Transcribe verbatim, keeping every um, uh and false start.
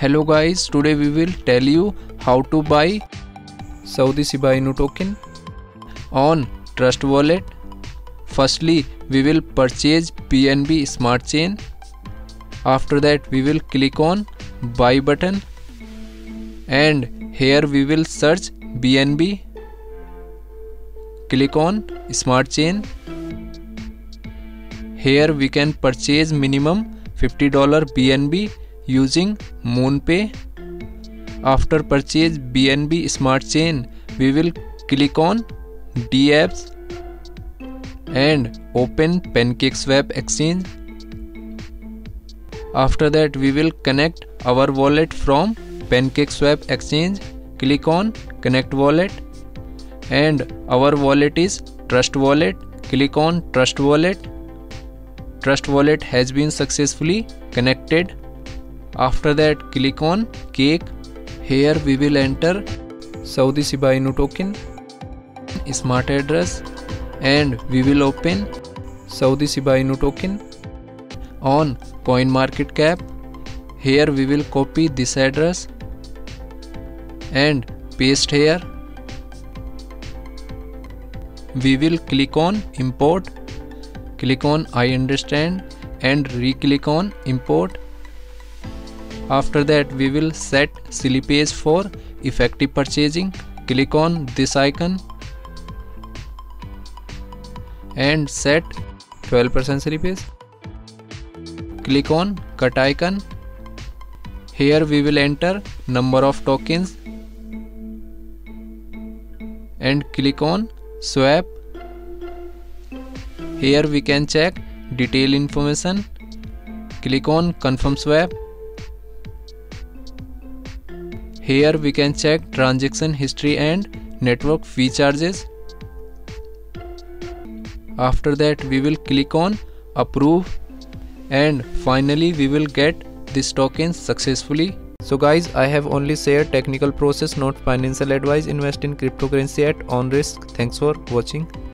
Hello guys, today we will tell you how to buy Saudi Shiba Inu token on Trust Wallet. Firstly, we will purchase B N B Smart Chain. After that, we will click on buy button and here we will search B N B. Click on Smart Chain. Here we can purchase minimum fifty dollars B N B using MoonPay. After purchase B N B Smart Chain, we will click on dApps and open PancakeSwap exchange. After that, we will connect our wallet from PancakeSwap exchange. Click on connect wallet and our wallet is Trust Wallet. Click on Trust Wallet. Trust Wallet has been successfully connected. After that, click on Cake. Here we will enter Saudi Shiba Inu token, smart address, and we will open Saudi Shiba Inu token on CoinMarketCap. Here we will copy this address and paste here. We will click on import. Click on I understand and re-click on import. After that, we will set silly page for effective purchasing. Click on this icon and set twelve percent silly page. Click on cut icon. Here we will enter number of tokens and click on swap. Here we can check detail information. Click on confirm swap. Here we can check transaction history and network fee charges. After that, we will click on approve and finally we will get this token successfully. So guys, I have only shared technical process, not financial advice. Invest in cryptocurrency at own risk. Thanks for watching.